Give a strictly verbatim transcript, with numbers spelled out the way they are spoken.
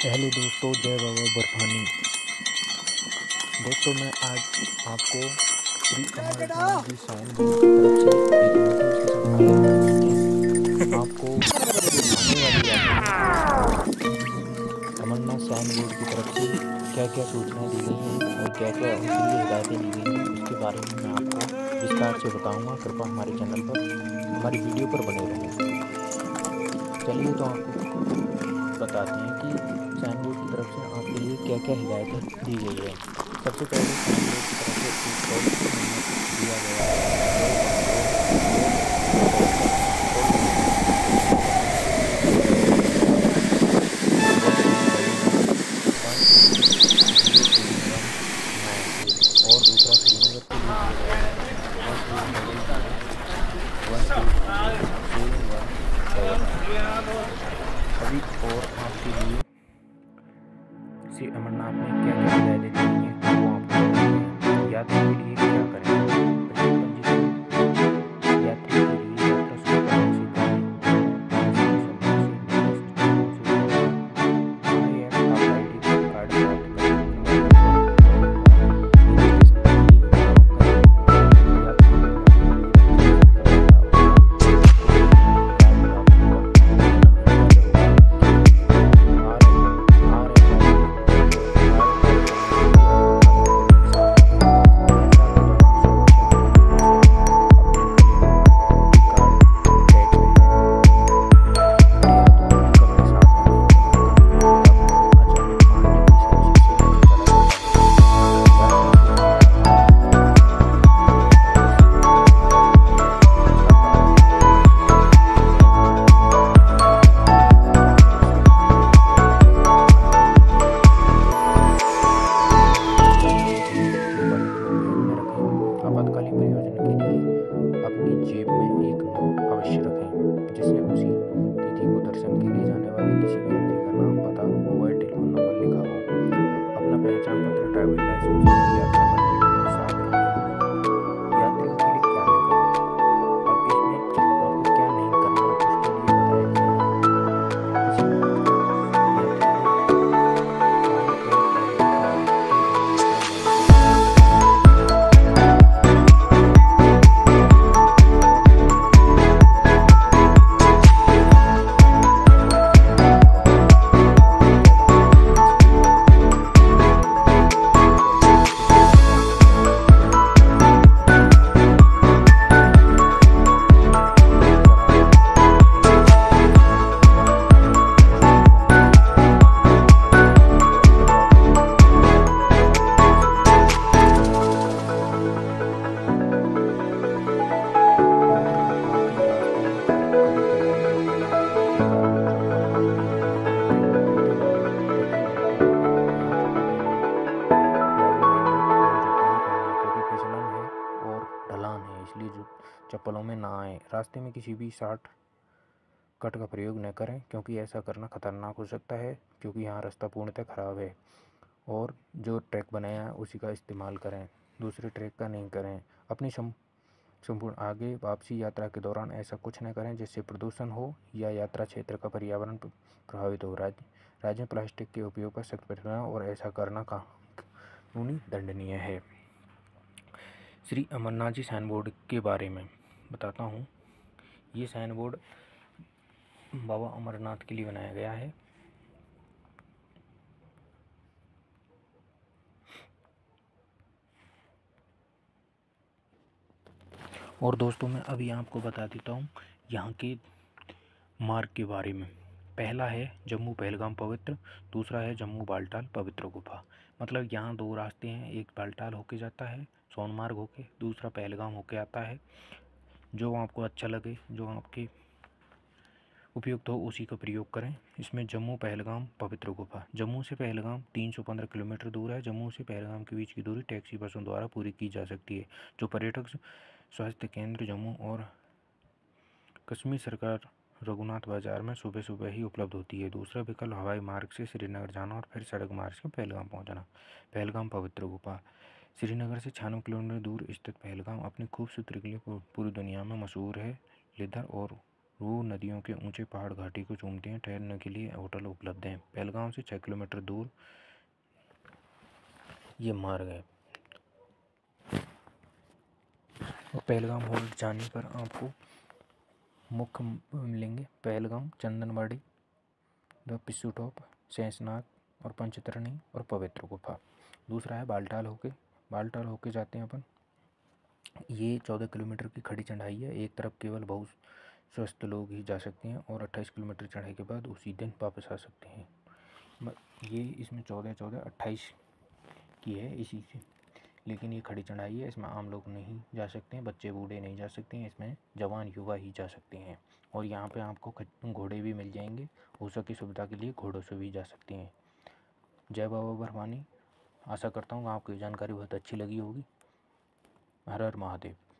Hello दोस्तों, जय बाबा बर्फानी। दोस्तों, मैं आज आपको श्री अमरनाथ जी साइन बोर्ड की तरफ से एक नोटिफिकेशन आया है जिसमें आपको आने वाली यात्रा में अमरनाथ साइन बोर्ड की तरफ से क्या क्या सूचनाएं दी गई हैं और क्या क्या उनके लिए हिदायतें दी गई हैं, उसके बारे में मैं आपको विस्तार से बताऊंगा। कृपया हमारे चैनल पर, हमारी वीडियो पर बने रहें। चलिए तो आपको बताते हैं कि साइन बोर्ड की तरफ से आपके लिए क्या क्या हिदायतें दी गई है। सबसे पहले साइन बोर्ड की तरफ से एक पॉलिसी नंबर दिया गया है जो आपको बोर्ड पर कॉल करना कॉल करने पर सूचना करना है कि बोर्ड की तरफ से one two double one one eight zero two one nine eight और दूसरा श्रीनगर के लिए दिया गया है one eight double zero one eight zero seven one double nine. अभी और आपके लिए श्री अमरनाथ में क्या क्या हिदायतें दी गई हैं वो आपको बताते हैं। यात्रा के लिए क्या करें। प्रत्येक पंजीकृत यात्री के लिए यात्रा शुरू करने से पहले किसी भी संबंध से निर्दिष्ट स्थानों से जुड़ा आई एफ आईडी कार्ड प्राप्त करें, अनिवार्य है। और रजिस्ट्रेशन के लिए इंतजाम करें। यदि यात्रा में रहने के लिए रजिस्ट्रेशन कराया था और आपको कार्ड प्राप्त हुआ तो पुनः अनिवार्य होगा। R R F I D card प्राप्त करने के लिए अमरनाथ डॉक्यूमेंट साथ रखें। यात्रा के दौरान सुरक्षा के कारणों से अपने गले में आई डी कार्ड टैग पहनें। ठंडे या तो गर्म कपड़े साथ रखें क्योंकि कभी-कभी तापमान अचानक मान लीजिए बीस सेल्सियस से नीचे चला जाता है। यात्रा के दौरान ऐसी छाता और रेनकोट का उपयोग करें। यात्रा के समय अपने आपातकालीन उपयोग के लिए मोबाइल को बैग में रखें। आपातकालीन प्रयोजन के लिए अपनी जेब में एक नोट अवश्य रखें जिसमें उसी तिथि को दर्शन के लिए जाने वाले किसी भी यात्री का नाम, पता, मोबाइल टेलीफोन नंबर लिखा हो। अपना पहचान पत्र, ड्राइविंग लाइसेंस और यात्रा परमिट अपने साथ रखें। यात्रियों के लिए क्या न करें। अब इसमें आपको क्या नहीं करना है उसके लिए बताया गया है। किसी भी प्रकार यात्री को I F I D card के बिना यात्रा जारी करना नहीं है। यात्रा यात्रा करने के लिए आपको यात्रा करने के लिए यात्रा करने के लिए अकाउंट बहुत ज़्यादा इसलिए यात्रा करने के लिए जल्दी से जल्दी अकाउंट बनाएं और शराब और नशे की पदार्थ इस्तेमाल करने से बचें। और ड्राइविंग ड्राइविंग लाइसेंस के पवित्र गुफाओं के रास्तों में कभी कभार जंगलात के कारण चप्पल आगे न बढ़ाते बढ़ते वक्त बढ़ते वक्त हाथ पैर बैग में लें और जूते ही पहनें क्योंकि फिसलन है और ढलान है, इसलिए जू चप्पलों में ना आए। रास्ते में किसी भी शॉर्ट कट का प्रयोग न करें क्योंकि ऐसा करना खतरनाक हो सकता है क्योंकि यहाँ रास्ता पूर्णतः खराब है। और जो ट्रैक बनाया है उसी का इस्तेमाल करें, दूसरे ट्रैक का नहीं करें। अपनी सम संपूर्ण आगे वापसी यात्रा के दौरान ऐसा कुछ न करें जिससे प्रदूषण हो या यात्रा क्षेत्र का पर्यावरण प्रभावित हो। राज्य राज्य में प्लास्टिक के उपयोग पर सख्त प्रतिबंध और ऐसा करना कानूनी दंडनीय है। श्री अमरनाथ जी साइन बोर्ड के बारे में बताता हूँ। ये साइन बोर्ड बाबा अमरनाथ के लिए बनाया गया है। और दोस्तों, मैं अभी आपको बता देता हूँ यहाँ के मार्ग के बारे में। पहला है जम्मू पहलगाम पवित्र, दूसरा है जम्मू बालटाल पवित्र गुफा। मतलब यहाँ दो रास्ते हैं, एक बालटाल होके जाता है सोनमार्ग होके, दूसरा पहलगाम होके आता है। जो आपको अच्छा लगे, जो आपके उपयुक्त हो उसी का प्रयोग करें। इसमें जम्मू पहलगाम पवित्र गुफा, जम्मू से पहलगाम तीन सौ पंद्रह किलोमीटर दूर है। जम्मू से पहलगाम के बीच की दूरी टैक्सी बसों द्वारा पूरी की जा सकती है जो पर्यटक स्वास्थ्य केंद्र जम्मू और कश्मीर सरकार रघुनाथ बाजार में सुबह सुबह ही उपलब्ध होती है। दूसरा विकल्प हवाई मार्ग से श्रीनगर जाना और फिर सड़क मार्ग से पहलगाम पहुंचना। पहलगाम पवित्र गुफा, श्रीनगर से छियानवे किलोमीटर दूर स्थित पहलगाम अपनी खूबसूरती के लिए पूरी दुनिया में मशहूर है। लेदर और वो नदियों के ऊंचे पहाड़ घाटी को चूमते हैं। ठहरने के लिए होटल उपलब्ध हैं। पहलगाम से छः किलोमीटर दूर ये मार्ग है। और पहलगाम होल्ड जाने पर आपको मुख्य मिलेंगे पहलगाम, चंदनवाड़ी, द पिस्सू टॉप, शेषनाग और पंचतरणी और पवित्र गुफा। दूसरा है बालटाल होके। बालटाल होके जाते हैं अपन। ये चौदह किलोमीटर की खड़ी चढ़ाई है। एक तरफ केवल बहुत स्वस्थ लोग ही जा सकते हैं और अट्ठाईस किलोमीटर चढ़ाई के बाद उसी दिन वापस आ सकते हैं। ये इसमें चौदह चौदह अट्ठाईस की है इसी से, लेकिन ये खड़ी चढ़ाई है, इसमें आम लोग नहीं जा सकते हैं, बच्चे बूढ़े नहीं जा सकते हैं, इसमें जवान युवा ही जा सकते हैं। और यहाँ पे आपको घोड़े भी मिल जाएंगे, हो सके सुविधा के लिए घोड़ों से भी जा सकते हैं। जय बाबा बर्फानी। आशा करता हूँ आपको ये जानकारी बहुत अच्छी लगी होगी। हर हर महादेव।